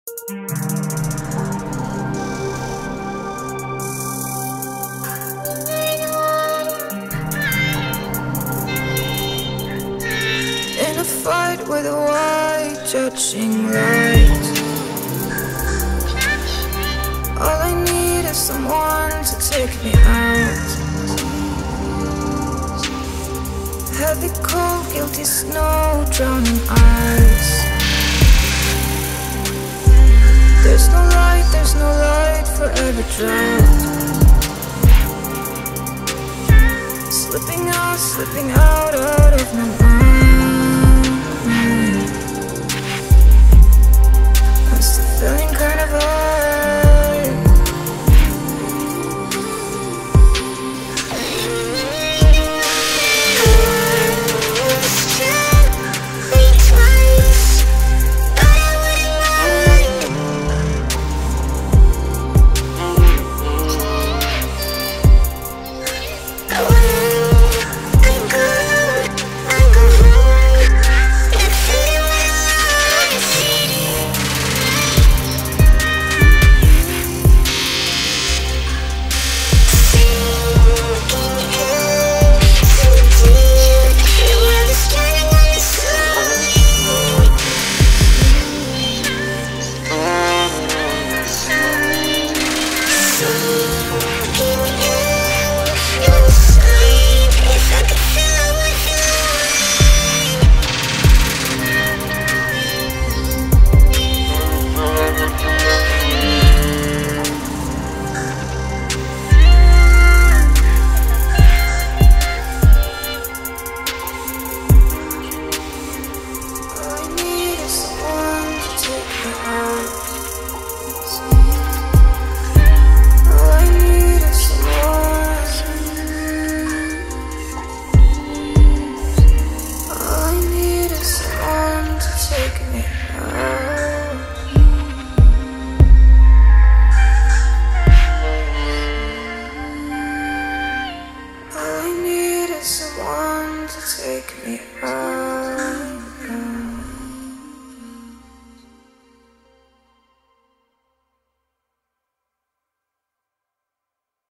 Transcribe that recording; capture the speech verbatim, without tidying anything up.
In a fight with a white judging light, all I need is someone to take me out. Heavy, cold, guilty snow, drowning eyes. There's no light, there's no light, forever drowned. Slipping out, slipping out, out of my mind.